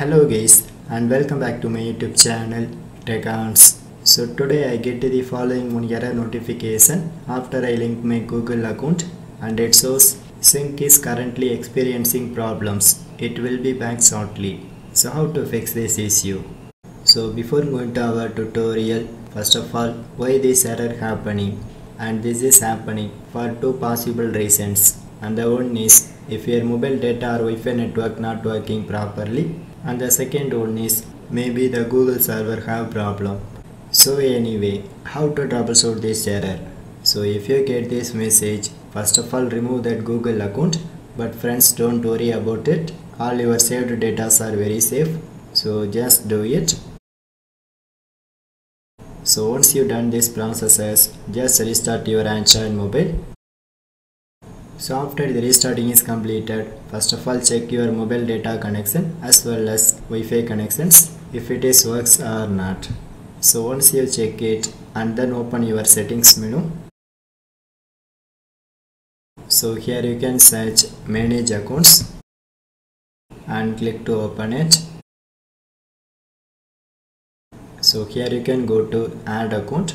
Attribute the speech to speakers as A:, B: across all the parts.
A: Hello guys and welcome back to my YouTube channel Tech Arts. So today I get the following one error notification after I link my Google account and it shows sync is currently experiencing problems. It will be back shortly. So how to fix this issue? So before going to our tutorial, first of all, why this error happening? And this is happening for two possible reasons. And the one is if your mobile data or Wi-Fi network not working properly, and the second one is maybe the Google server have problem. So anyway, how to troubleshoot this error? So if you get this message, first of all remove that Google account, but friends, don't worry about it, all your saved data are very safe, so just do it. So once you done this processes, just restart your Android mobile. So after the restarting is completed, first of all check your mobile data connection as well as Wi-Fi connections if it is works or not. So once you check it and then open your settings menu. So here you can search manage accounts and click to open it. So here you can go to add account.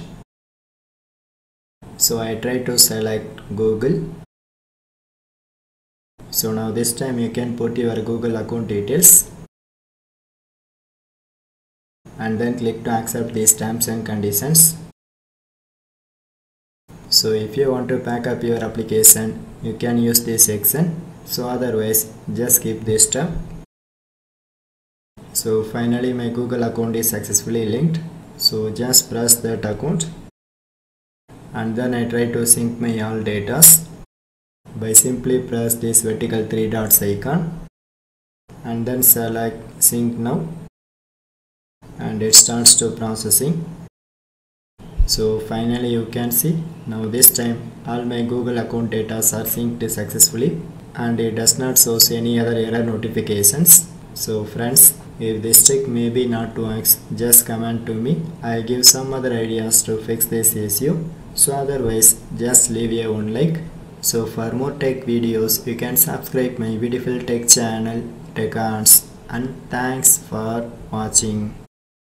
A: So I try to select Google. So now this time you can put your Google account details and then click to accept these terms and conditions. So if you want to back up your application, you can use this section. So otherwise just skip this step. So finally my Google account is successfully linked. So just press that account and then I try to sync my all datas by simply press this vertical three dots icon and then select sync now, and it starts to processing. So finally you can see now this time all my Google account data are synced successfully and it does not show any other error notifications. So friends, if this trick maybe not works, just comment to me. I give some other ideas to fix this issue. So otherwise just leave a one like. So for more tech videos you can subscribe my beautiful tech channel Tech Arts, and thanks for watching.